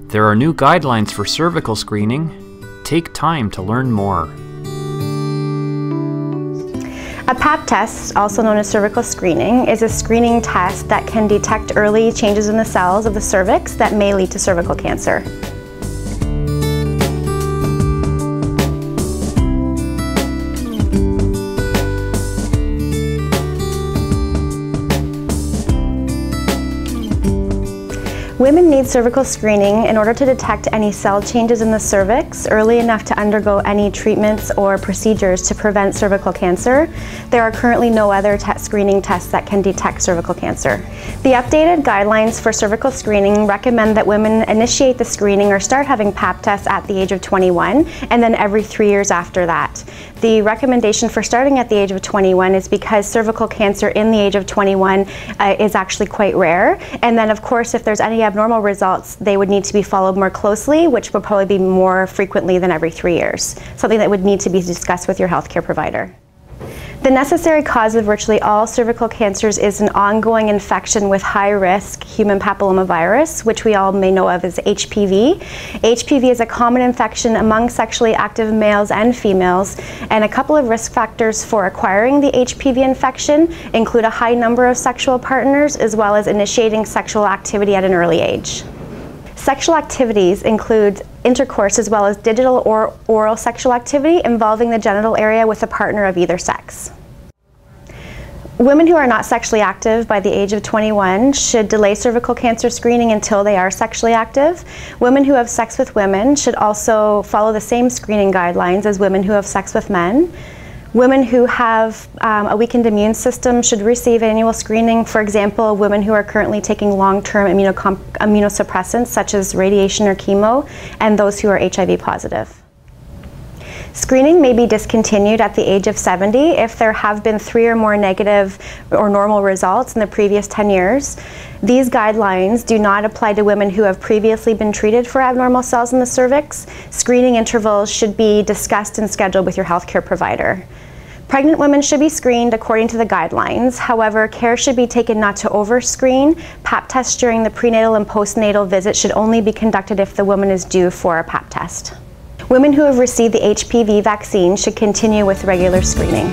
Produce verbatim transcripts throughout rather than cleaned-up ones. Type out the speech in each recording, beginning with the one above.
There are new guidelines for cervical screening. Take time to learn more. A pap test, also known as cervical screening, is a screening test that can detect early changes in the cells of the cervix that may lead to cervical cancer. Women need cervical screening in order to detect any cell changes in the cervix early enough to undergo any treatments or procedures to prevent cervical cancer. There are currently no other te- screening tests that can detect cervical cancer. The updated guidelines for cervical screening recommend that women initiate the screening or start having pap tests at the age of twenty-one and then every three years after that. The recommendation for starting at the age of twenty-one is because cervical cancer in the age of twenty-one uh, is actually quite rare. And then of course if there's any abnormal results, they would need to be followed more closely, which would probably be more frequently than every three years. Something that would need to be discussed with your healthcare provider. The necessary cause of virtually all cervical cancers is an ongoing infection with high-risk human papillomavirus, which we all may know of as H P V. H P V is a common infection among sexually active males and females, and a couple of risk factors for acquiring the H P V infection include a high number of sexual partners as well as initiating sexual activity at an early age. Sexual activities include intercourse as well as digital or oral sexual activity involving the genital area with a partner of either sex. Women who are not sexually active by the age of twenty-one should delay cervical cancer screening until they are sexually active. Women who have sex with women should also follow the same screening guidelines as women who have sex with men. Women who have um, a weakened immune system should receive annual screening. For example, women who are currently taking long-term immunosuppressants such as radiation or chemo, and those who are H I V positive. Screening may be discontinued at the age of seventy if there have been three or more negative or normal results in the previous ten years. These guidelines do not apply to women who have previously been treated for abnormal cells in the cervix. Screening intervals should be discussed and scheduled with your healthcare provider. Pregnant women should be screened according to the guidelines. However, care should be taken not to over-screen. Pap tests during the prenatal and postnatal visit should only be conducted if the woman is due for a pap test. Women who have received the H P V vaccine should continue with regular screening.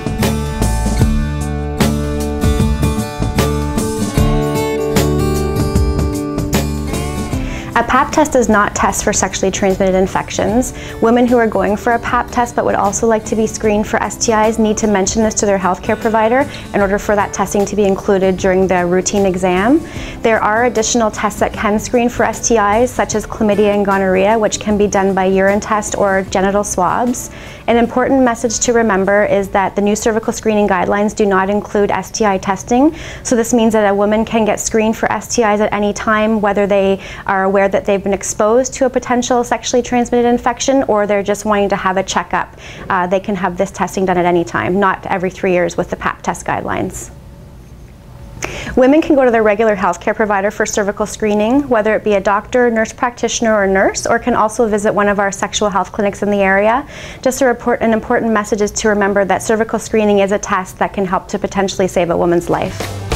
A pap test does not test for sexually transmitted infections. Women who are going for a pap test but would also like to be screened for S T Is need to mention this to their healthcare provider in order for that testing to be included during the routine exam. There are additional tests that can screen for S T Is, such as chlamydia and gonorrhea, which can be done by urine test or genital swabs. An important message to remember is that the new cervical screening guidelines do not include S T I testing, so this means that a woman can get screened for S T Is at any time, whether they are aware that they've been exposed to a potential sexually transmitted infection or they're just wanting to have a checkup. Uh, they can have this testing done at any time, not every three years with the pap test guidelines. Women can go to their regular healthcare provider for cervical screening, whether it be a doctor, nurse practitioner, or nurse, or can also visit one of our sexual health clinics in the area. Just a report, an important message is to remember that cervical screening is a test that can help to potentially save a woman's life.